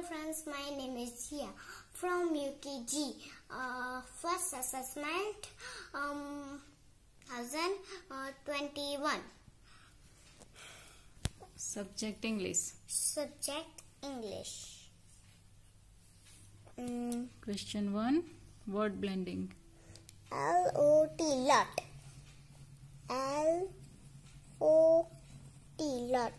Hello friends, my name is Jiya from UKG. First assessment 2021. Subject English. Subject English. Question 1. Word blending. L-O-T lot. L-O-T lot.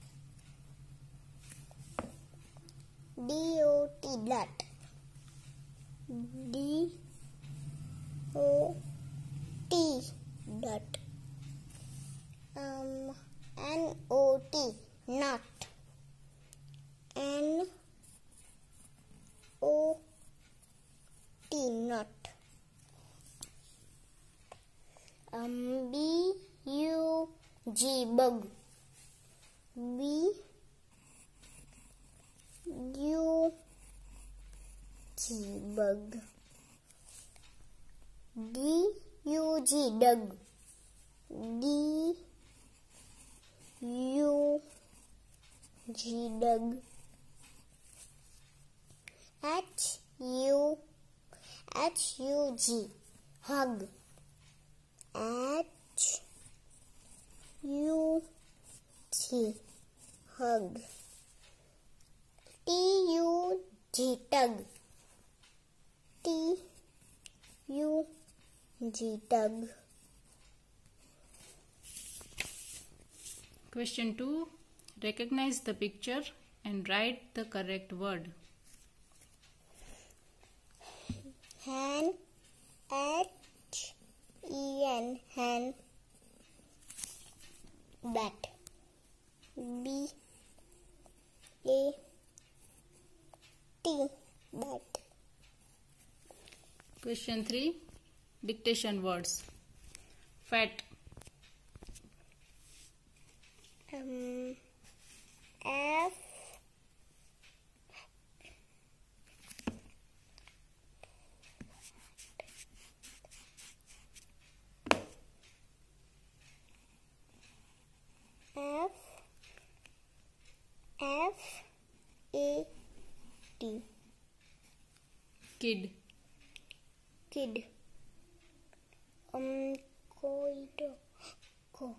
D-O-T lot. D-O-T dot. N-O-T not. N-O-T not. B-U-G bug. B-U-G bug. D-U-G dug. D-U-G dug. H-U-H-U-G hug. H-U-G hug. T-U-G tug. T-U-G tug. Question 2. Recognize the picture and write the correct word. Hen. H-E-N. Hen. Bat. B-A-T. Bat. Question 3. Dictation words. Fat. F A-T. Kid. Kid. Ko.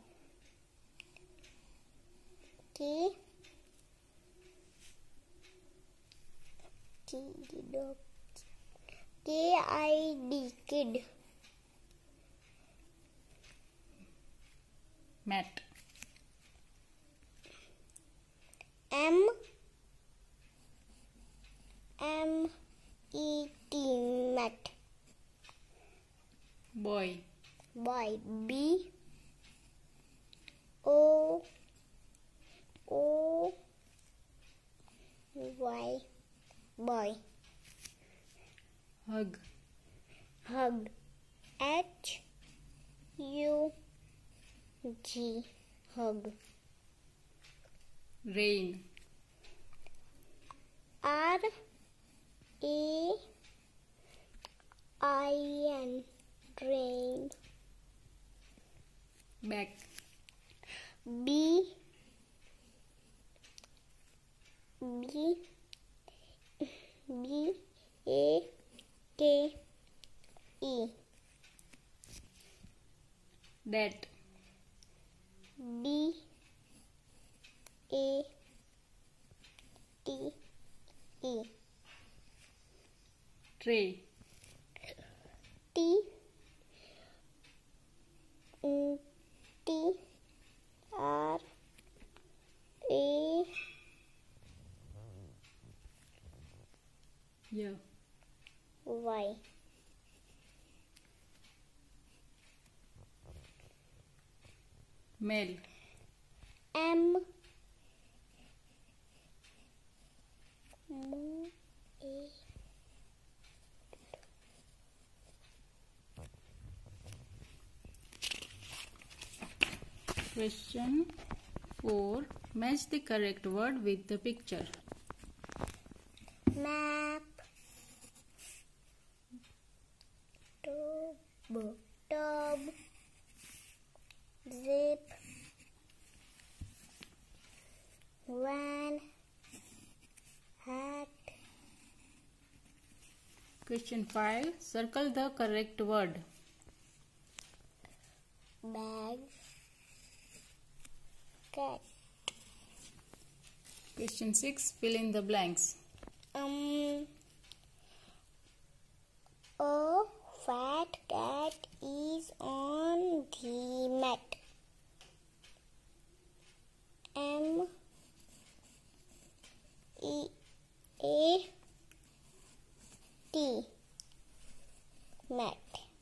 K-I-D kid. Mat. M-E-T mat. Boy. Boy. B-O-Y. Boy. Hug. Hug. H-U-G hug. Rain. R-A-I-N rain. Back. B-A-K-E. Dat. D-A-T-E. Tray. T-R-A. Yeah. Y. Male. M. Question 4. Match the correct word with the picture. Map. Tub. Zip. Van. hat. Question 5. Circle the correct word. Bag. Cat. Question 6. Fill in the blanks. A fat cat is on the mat. M E A T. Mat.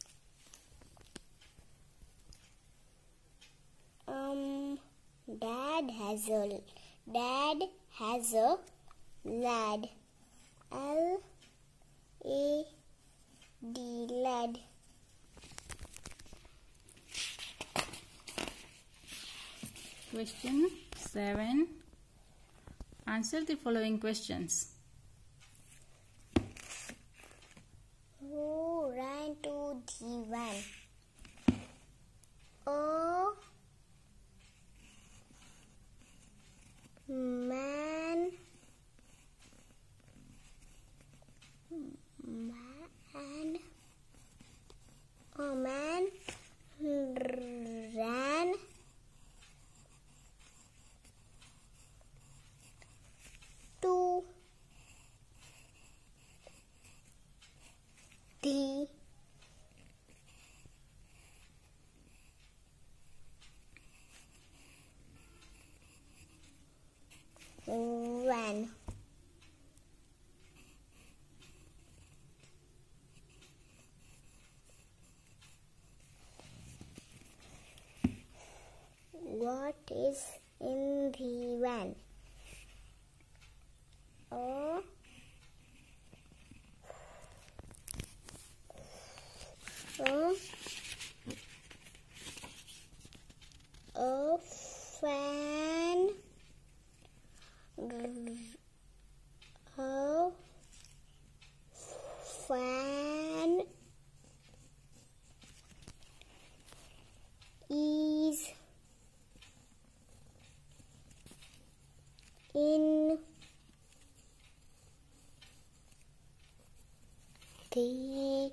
Dad has a lad. L A D, lad. Question 7. Answer the following questions. Who ran to the van? A man. A man ran to the van. What is in the van? A fan. A fan is in the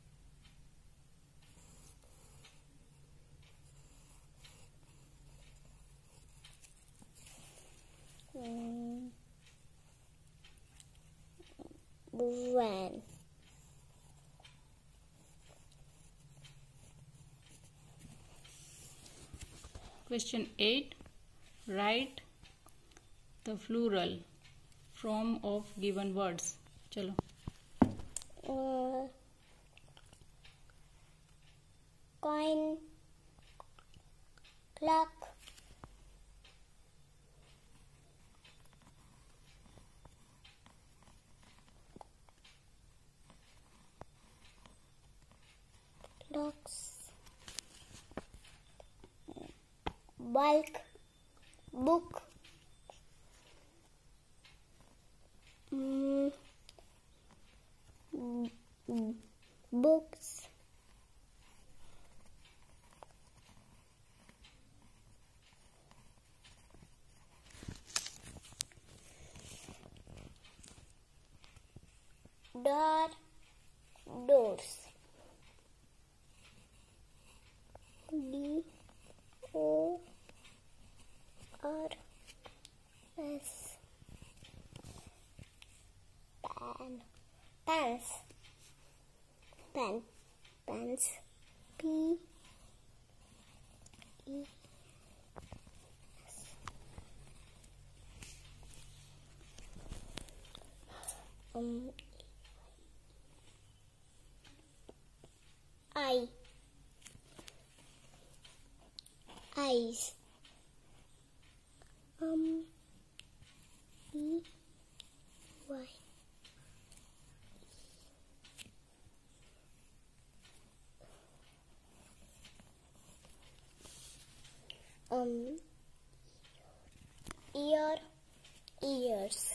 van. Question 8. Write the plural form of given words. Chalo. Coin, clock, clocks, bulk, book, books, door, doors. D O R S. Pan, pants, pants. P E S. I. Eyes. E Y. Ear, ears.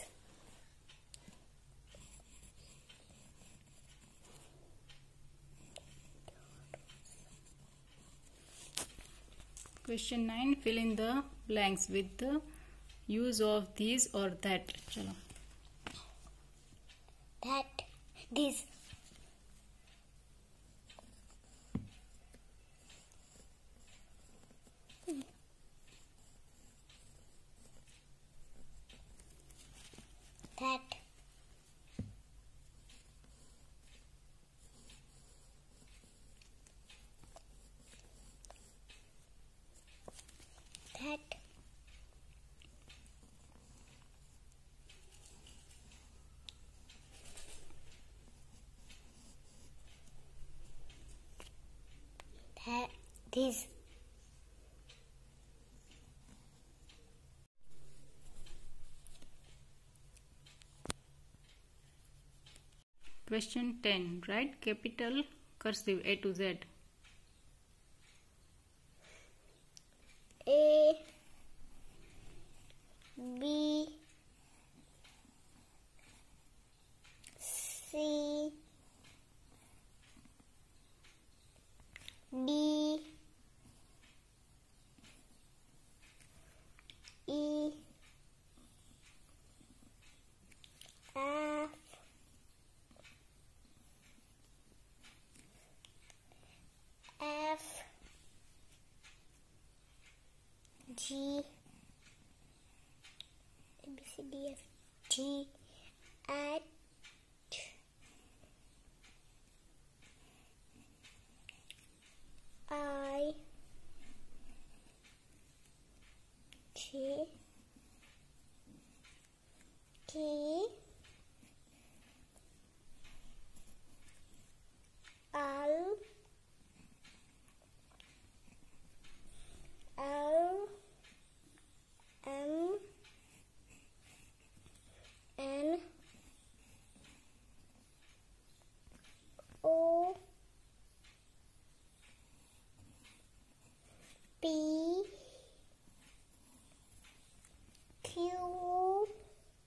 Question 9. Fill in the blanks with the use of these or that. Chalo. that, this, that, that, that, this. Question 10. Write capital cursive A to Z. A, B, C, D, E, F, F, G, A, B, C, D, F, G, H, I, J, K, L, M, N, O, P, Q,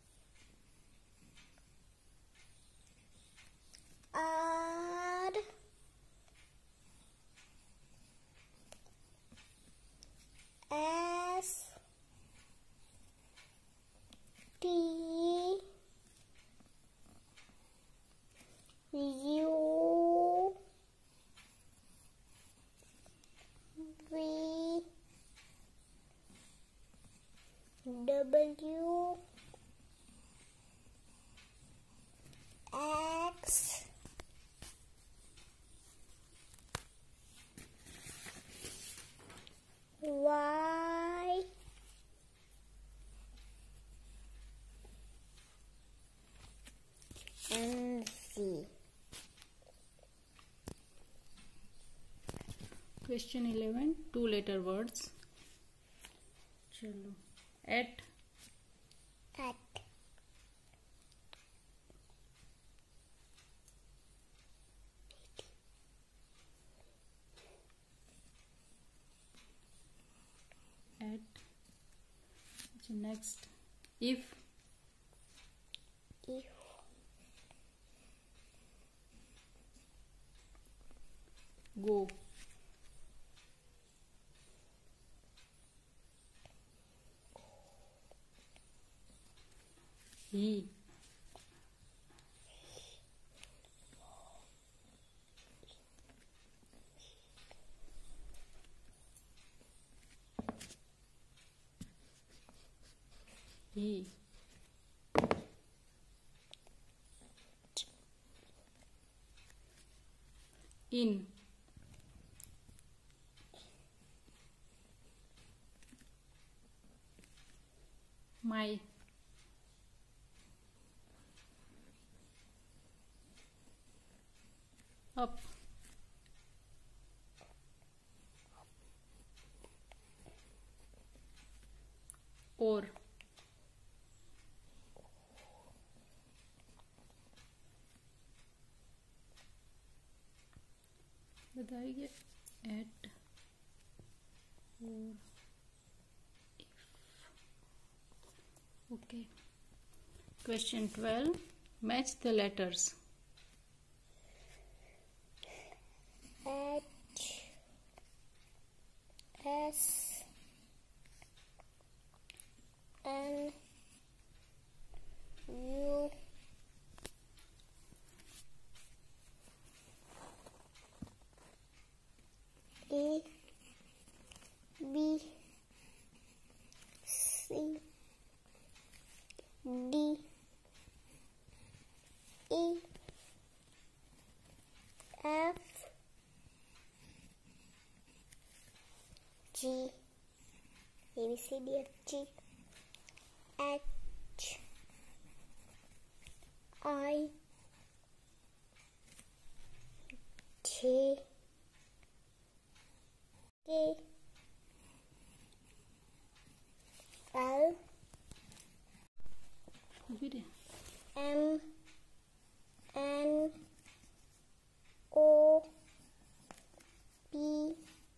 R, S, T, U, V, W, X, Y, and Z. Question 11. 2-letter words. चलो. At, At, so next. If, go, he, in, my, up, or, बताइए. At, or, if. Okay. Question 12. Match the letters. H, S, N, U, G, A B C D F G, H, I, J, K, L, M, N, O, P,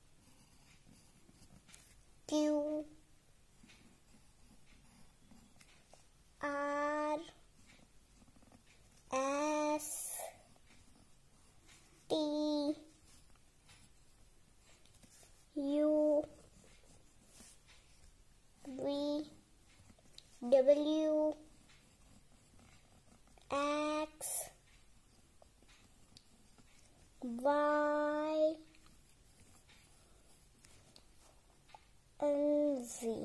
Q, R, S, T, U, V, W, X, Y, and Z.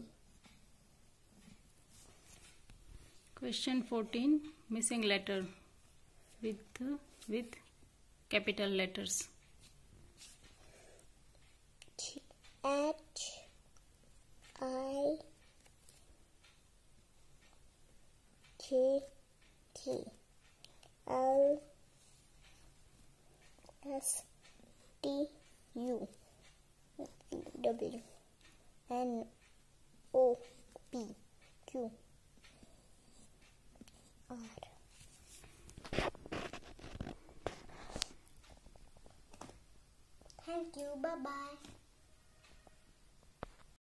Question 14. Missing letter with capital letters. H, I, J, K, L, S, T, U, W, N, O, P, Q, R. Thank you. Bye-bye.